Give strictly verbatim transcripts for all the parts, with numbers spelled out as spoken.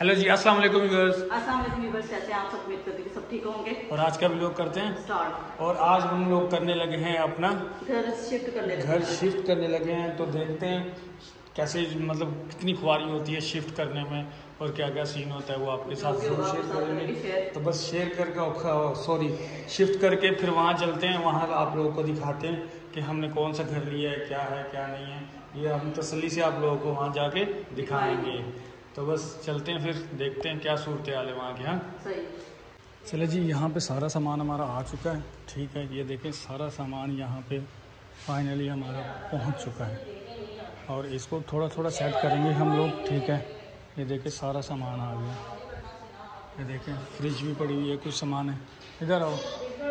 Hello जी, अस्सलाम वालेकुम viewers. अस्सलाम वालेकुम व्यूअर्स, कैसे हैं आप? सब उम्मीद करते हैं कि सब ठीक होंगे। और आज का व्लॉग करते हैं स्टार्ट। और आज हम लोग करने लगे हैं अपना घर शिफ्ट करने लगे घर हैं। शिफ्ट करने लगे हैं। तो देखते हैं कैसे, मतलब कितनी खुआरी होती है शिफ्ट करने में और क्या क्या सीन होता है, वो आपके साथ जो भी जरूर होगा शेयर आपके साथ करेंगे। करेंगे शेयर। तो बस शेयर करके, सॉरी शिफ्ट करके फिर वहाँ चलते हैं, वहाँ आप लोगों को दिखाते हैं कि हमने कौन सा घर लिया है, क्या है क्या नहीं है। ये हम तसल्ली से आप लोगों को वहाँ जाके दिखाएंगे। तो बस चलते हैं, फिर देखते हैं क्या सूरत हाल है वहाँ की। हाँ सही। चलो जी, यहाँ पे सारा सामान हमारा आ चुका है। ठीक है, ये देखें सारा सामान यहाँ पे फाइनली हमारा पहुँच चुका है और इसको थोड़ा थोड़ा सेट करेंगे हम लोग। ठीक है, ये देखें सारा सामान आ गया। ये देखें फ्रिज भी पड़ी हुई है, कुछ सामान है। इधर आओ,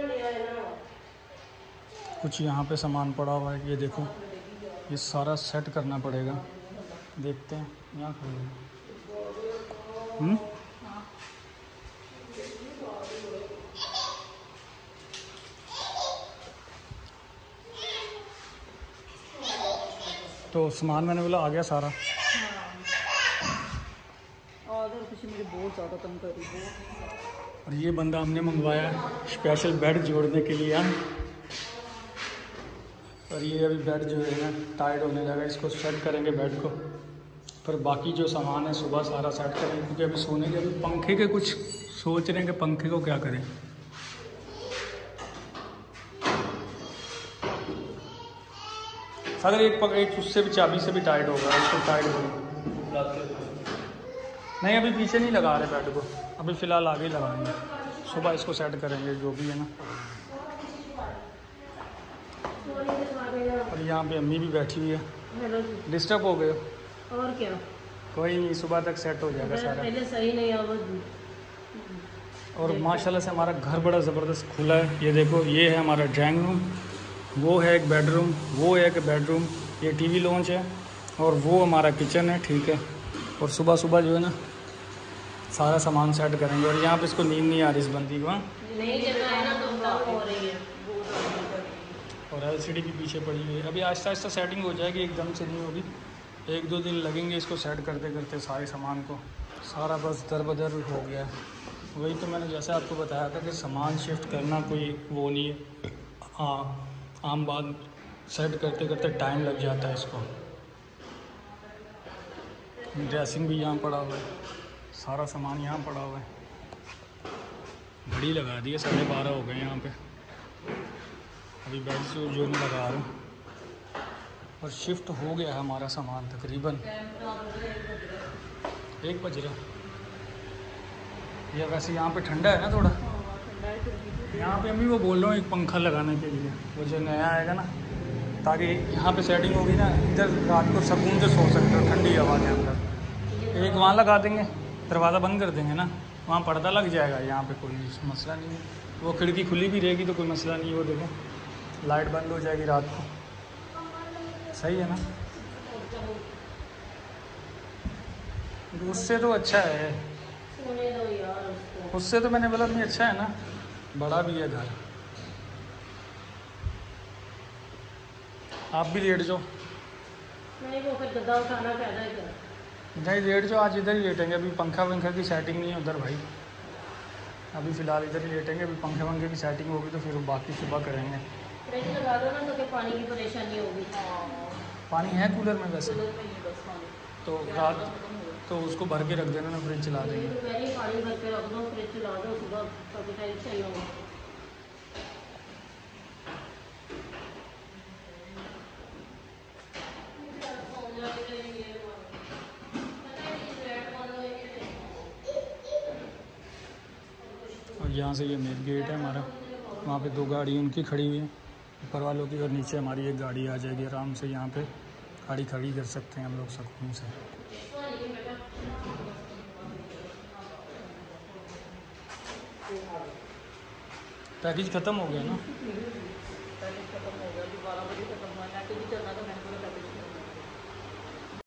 कुछ यहाँ पे सामान पड़ा हुआ है। ये देखो, ये सारा सेट करना पड़ेगा। देखते हैं यहाँ हम्म तो सामान मैंने बोला आ गया सारा। और खुशी मुझे बहुत ज़्यादा तंग कर रही है। और ये बंदा हमने मंगवाया है स्पेशल बेड जोड़ने के लिए। और ये अभी बेड जो है ना टाइट होने लगा, इसको सेट करेंगे बेड को। पर बाकी जो सामान है सुबह सारा सेट करेंगे, क्योंकि अभी सोने के अभी पंखे के कुछ सोच रहे हैं कि पंखे को क्या करें। अगर एक पक एक उससे भी चाबी से भी टाइट होगा, इसको टाइट होगा। नहीं अभी पीछे नहीं लगा रहे बेड को, अभी फ़िलहाल आगे ही लगाएंगे। सुबह इसको सेट करेंगे जो भी है ना। और यहाँ पे अम्मी भी बैठी हुई है। डिस्टर्ब हो गए और क्या, कोई नहीं, सुबह तक सेट हो जाएगा सारा। पहले सही नहीं आवाज। और माशाल्लाह से हमारा घर बड़ा ज़बरदस्त खुला है। ये देखो, ये है हमारा ड्राइंग रूम, वो है एक बेडरूम, वो है एक बेडरूम, ये टीवी लॉन्च है और वो हमारा किचन है। ठीक है, और सुबह सुबह जो है ना सारा सामान सेट करेंगे। और यहाँ पे इसको नींद नहीं आ रही इस बंदी को। नहीं जगह है ना, तो हो रही है। और एलसीडी भी पीछे पड़ी हुई है। अभी आहिस्ता आहिस्ता सेटिंग हो जाएगी, एकदम से नहीं होगी। एक दो दिन लगेंगे इसको सेट करते करते सारे सामान को। सारा बस दर बदर हो गया है। वही तो मैंने जैसे आपको बताया था कि सामान शिफ्ट करना कोई वो नहीं है। हाँ, आम बात, सेट करते करते टाइम लग जाता है इसको। ड्रेसिंग भी यहाँ पड़ा हुआ है, सारा सामान यहाँ पड़ा हुआ है। घड़ी लगा दी है, साढ़े बारह हो गए यहाँ पे। अभी बेड से जो नहीं लगा रहा हूँ। और शिफ्ट हो गया है हमारा सामान तकरीबन एक बज रहा। ये वैसे यहाँ पे ठंडा है ना थोड़ा। यहाँ पे अम्मी वो बोल रहा हूँ एक पंखा लगाने के लिए, वो जो नया आएगा ना, ताकि यहाँ पे सेटिंग होगी ना, इधर रात को सुकून से सो सकते हो ठंडी हवा के अंदर। एक वहाँ लगा देंगे, दरवाज़ा बंद कर देंगे ना, वहाँ पर्दा लग जाएगा। यहाँ पे कोई मसला नहीं है, वो खिड़की खुली भी रहेगी तो कोई मसला नहीं है। वो देखो लाइट बंद हो जाएगी रात को, सही है ना। उससे तो अच्छा है, उससे तो मैंने बोला नहीं अच्छा है ना, बड़ा भी है घर। आप भी लेट जाओ। नहीं वो फिर गद्दा उठाना पैदा ही कर। नहीं लेट जाओ, आज इधर ही लेटेंगे। अभी पंखा वंखा की सेटिंग नहीं है उधर भाई, अभी फ़िलहाल इधर ही लेटेंगे। अभी पंखे वंखे की सेटिंग होगी तो फिर बाकी सुबह करेंगे। फ्रिज लगा दो ना, तो कि पानी की परेशानी होगी। पानी है कूलर में वैसे, तो रात तो उसको भर के रख देना ना, फ्रिज चला देंगे। पानी भर के रख दो, फ्रिज चला दो, सुबह कभी टाइम चाहिए होगा। और यहाँ से ये मेन गेट है हमारा, वहाँ पे दो गाड़ी उनकी खड़ी हुई है ऊपर वालों की, और नीचे हमारी एक गाड़ी आ जाएगी। आराम से यहाँ पे गाड़ी खड़ी कर सकते हैं हम लोग सुकून से। पैकेज ख़त्म हो गया ना, पैकेज खत्म हो गया, बारह बजे खत्म हुआ। पैकेज चलना था, मैंने बोला पैकेज